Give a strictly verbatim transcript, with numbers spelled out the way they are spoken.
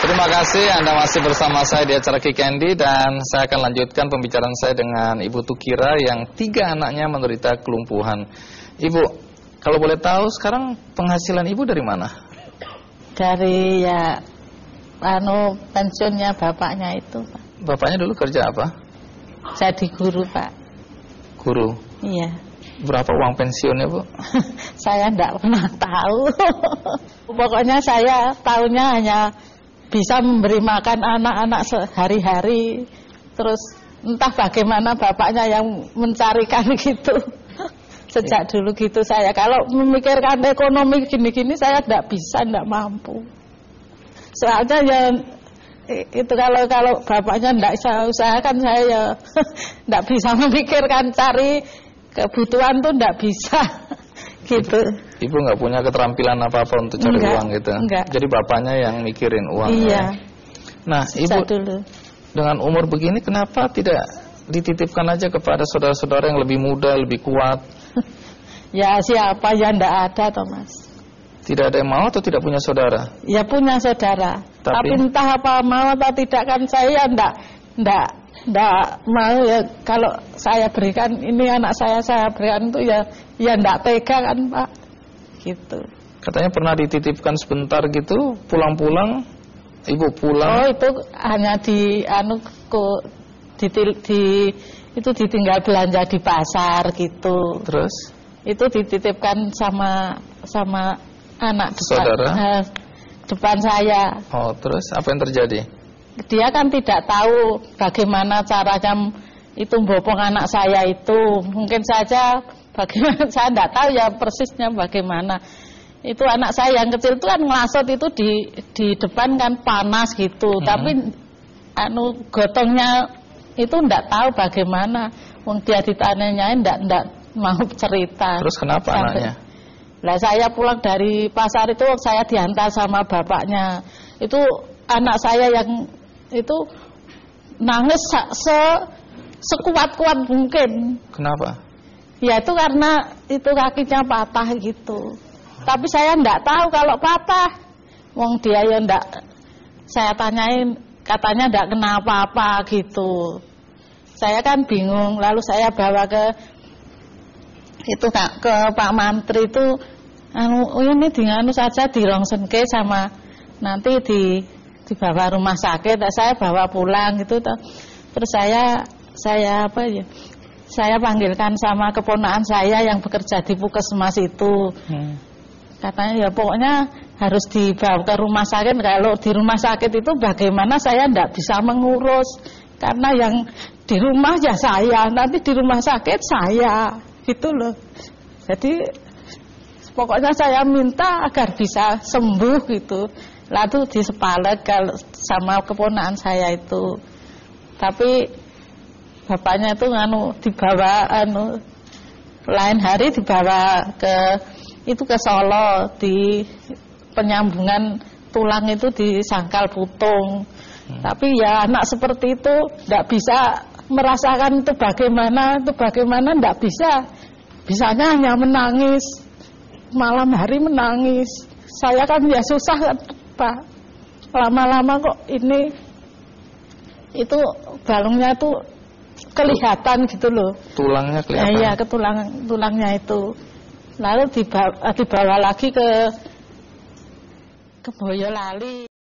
Terima kasih Anda masih bersama saya di acara Ki Candy, dan saya akan lanjutkan pembicaraan saya dengan Ibu Tukira yang tiga anaknya menderita kelumpuhan. Ibu, kalau boleh tahu sekarang penghasilan Ibu dari mana? Dari ya anu pensiunnya bapaknya itu, Pak. Bapaknya dulu kerja apa? Jadi guru, Pak. Guru? Iya. Berapa uang pensiunnya, Bu? Saya enggak pernah tahu. Pokoknya saya tahunya hanya bisa memberi makan anak-anak sehari-hari. Terus entah bagaimana bapaknya yang mencarikan gitu. Sejak dulu gitu saya. Kalau memikirkan ekonomi gini-gini saya enggak bisa, enggak mampu. Soalnya ya itu kalau kalau bapaknya enggak bisa usahakan, saya ya enggak bisa memikirkan cari kebutuhan tuh enggak bisa gitu. Ibu nggak punya keterampilan apa-apa untuk cari enggak, uang gitu. Enggak. Jadi bapaknya yang mikirin uang. Iya. Ya. Nah, Ibu dulu. dengan umur begini kenapa tidak dititipkan aja kepada saudara-saudara yang lebih muda, lebih kuat? Ya siapa yang enggak ada, Thomas? Tidak ada yang mau atau tidak punya saudara? Ya punya saudara. Tapi, Tapi entah apa mau atau tidak kan saya enggak enggak enggak mau ya, kalau saya berikan ini anak saya saya berikan itu ya ya enggak tega kan, Pak. Gitu. Katanya pernah dititipkan sebentar gitu, pulang-pulang Ibu pulang. Oh, itu hanya di anu ku di, di itu ditinggal belanja di pasar gitu. Terus itu dititipkan sama sama anak depan, saudara eh, depan saya. Oh, terus apa yang terjadi? Dia kan tidak tahu bagaimana caranya itu membopong anak saya itu. Mungkin saja bagaimana, saya tidak tahu ya persisnya bagaimana. Itu anak saya yang kecil itu kan ngelasot itu di di depan kan panas gitu. Hmm. Tapi anu gotongnya itu tidak tahu bagaimana. Wong dia ditanyain tidak tidak mau cerita. Terus kenapa sampai anaknya? Lah saya pulang dari pasar itu saya diantar sama bapaknya. Itu anak saya yang itu nangis se sekuat-kuat mungkin. Kenapa? Ya itu karena itu kakinya patah gitu. Tapi saya enggak tahu kalau patah. Wong dia ya enggak, saya tanyain katanya enggak kena apa-apa gitu. Saya kan bingung, lalu saya bawa ke itu Kak, ke Pak Mantri itu anu oh ini di anu saja dirongsenke sama nanti di dibawa rumah sakit, saya bawa pulang gitu toh. Terus saya saya apa ya? Saya panggilkan sama keponakan saya yang bekerja di Puskesmas itu. Hmm. Katanya ya pokoknya harus dibawa ke rumah sakit. Kalau di rumah sakit itu bagaimana saya enggak bisa mengurus, karena yang di rumah ya saya, nanti di rumah sakit saya gitu loh. Jadi pokoknya saya minta agar bisa sembuh gitu. Lalu disepalet kalau sama keponakan saya itu. Tapi bapaknya itu anu dibawa anu lain hari dibawa ke itu ke Solo, di penyambungan tulang itu di Sangkal Putung. Hmm. Tapi ya anak seperti itu tidak bisa merasakan itu bagaimana, itu bagaimana tidak bisa. Bisanya hanya menangis, malam hari menangis. Saya kan ya susah kan, Pak. Lama-lama kok ini itu balungnya itu kelihatan gitu loh. Tulangnya kelihatan. Iya, ke tulang tulangnya itu. Lalu dibawa, dibawa lagi ke ke Boyolali.